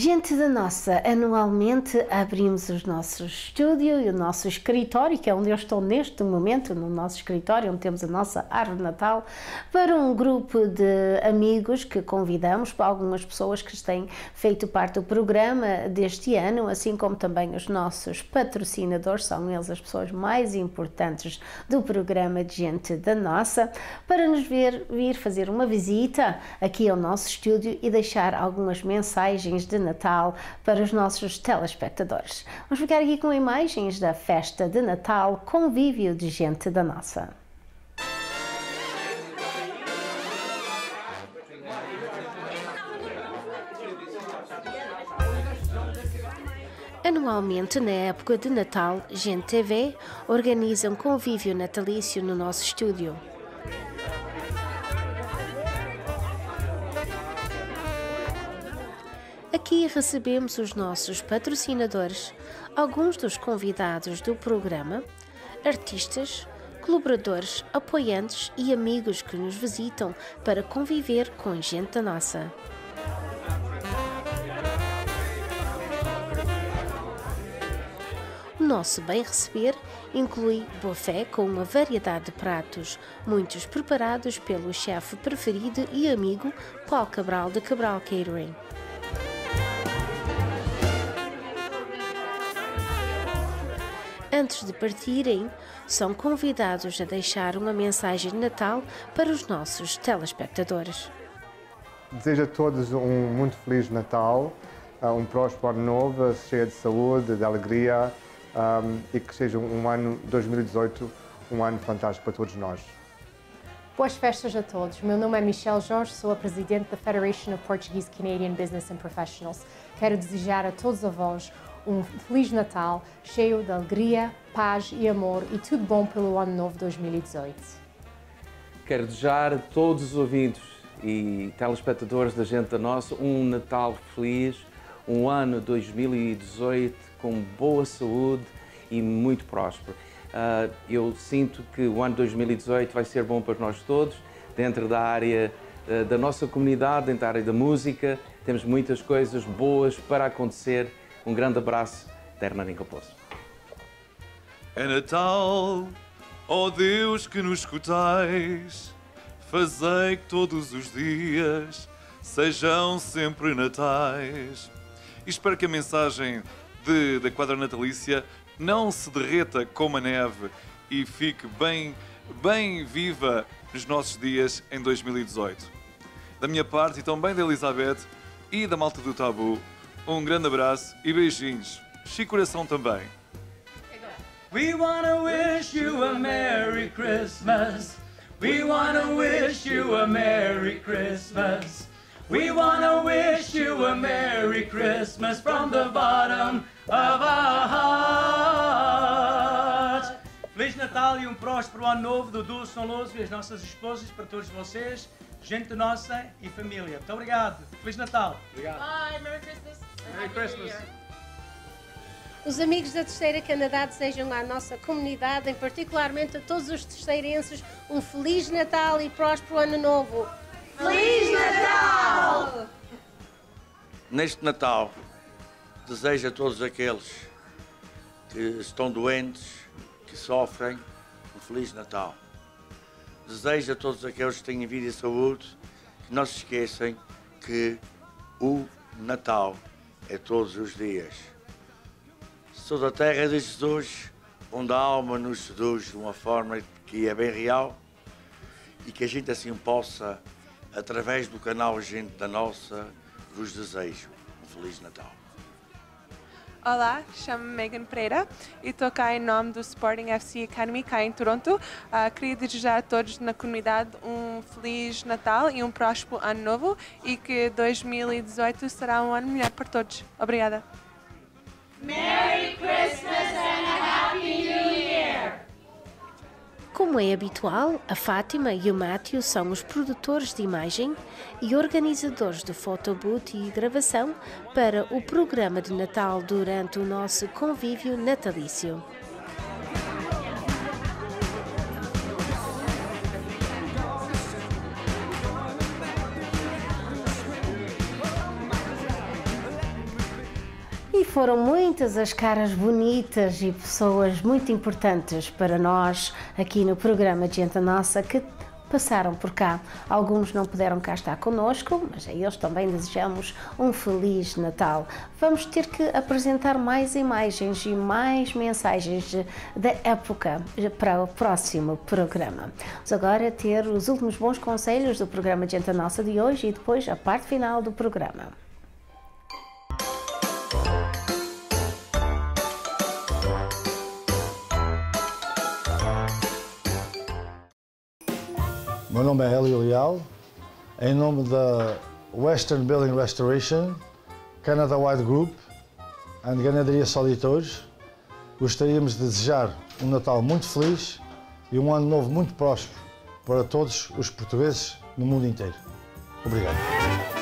Gente da nossa, anualmente abrimos o nosso estúdio e o nosso escritório, que é onde eu estou neste momento, no nosso escritório, onde temos a nossa árvore de Natal, para um grupo de amigos que convidamos, para algumas pessoas que têm feito parte do programa deste ano, assim como também os nossos patrocinadores, são eles as pessoas mais importantes do programa de Gente da Nossa, para nos vir fazer uma visita aqui ao nosso estúdio e deixar algumas mensagens de Natal para os nossos telespectadores. Vamos ficar aqui com imagens da festa de Natal, convívio de Gente da Nossa. Anualmente, na época de Natal, Gente TV organiza um convívio natalício no nosso estúdio. Aqui recebemos os nossos patrocinadores, alguns dos convidados do programa, artistas, colaboradores, apoiantes e amigos que nos visitam para conviver com Gente da Nossa. O nosso bem receber inclui buffet com uma variedade de pratos, muitos preparados pelo chefe preferido e amigo Paulo Cabral de Cabral Catering. Antes de partirem, são convidados a deixar uma mensagem de Natal para os nossos telespectadores. Desejo a todos um muito feliz Natal, um próspero ano novo, cheio de saúde, de alegria e que seja um ano 2018 um ano fantástico para todos nós. Boas festas a todos. Meu nome é Michelle Jorge, sou a presidente da Federation of Portuguese Canadian Business and Professionals. Quero desejar a todos avós um Feliz Natal, cheio de alegria, paz e amor e tudo bom pelo ano novo 2018. Quero desejar a todos os ouvintes e telespectadores da Gente da Nossa um Natal feliz, um ano 2018 com boa saúde e muito próspero. Eu sinto que o ano 2018 vai ser bom para nós todos, dentro da área da nossa comunidade, dentro da área da música. Temos muitas coisas boas para acontecer. Um grande abraço da Hernani Caposo. É Natal, ó Deus que nos escutais, fazei que todos os dias sejam sempre natais. E espero que a mensagem da quadra natalícia não se derreta como a neve e fique bem viva nos nossos dias em 2018. Da minha parte e também da Elizabeth e da malta do Tabu, um grande abraço e beijinhos. Chico Coração também. We wanna wish you a Merry Christmas. We wanna wish you a Merry Christmas. We wanna wish you a Merry Christmas from the bottom of our hearts. Feliz Natal e um próspero ano novo do Dulce São Louso e as nossas esposas para todos vocês, gente nossa e família. Muito obrigado. Feliz Natal. Obrigado. Bye, Merry Christmas. Merry Christmas. Os amigos da Terceira Canadá desejam à nossa comunidade, em particularmente a todos os terceirenses, um Feliz Natal e próspero Ano Novo. Feliz Natal! Neste Natal, desejo a todos aqueles que estão doentes, que sofrem, um Feliz Natal. Desejo a todos aqueles que têm vida e saúde, que não se esqueçam que o Natal é todos os dias. Sou da terra de Jesus, onde a alma nos seduz de uma forma que é bem real e que a gente assim possa, através do canal Gente da Nossa, vos desejo um Feliz Natal. Olá, chamo-me Megan Pereira e estou cá em nome do Sporting FC Academy, cá em Toronto. Queria desejar a todos na comunidade um Feliz Natal e um próspero Ano Novo e que 2018 será um ano melhor para todos. Obrigada. Merry Christmas and a Happy New Year! Como é habitual, a Fátima e o Matthew são os produtores de imagem e organizadores do photobooth e gravação para o programa de Natal durante o nosso convívio natalício. foram muitas as caras bonitas e pessoas muito importantes para nós aqui no programa Gente Nossa que passaram por cá. Alguns não puderam cá estar connosco, mas a eles também desejamos um Feliz Natal. Vamos ter que apresentar mais imagens e mais mensagens da época para o próximo programa. Vamos agora ter os últimos bons conselhos do programa Gente Nossa de hoje e depois a parte final do programa. Meu nome é Hélio Leal, em nome da Western Building Restoration, Canada Wide Group e Ganadaria Solitores, gostaríamos de desejar um Natal muito feliz e um ano novo muito próspero para todos os portugueses no mundo inteiro. Obrigado.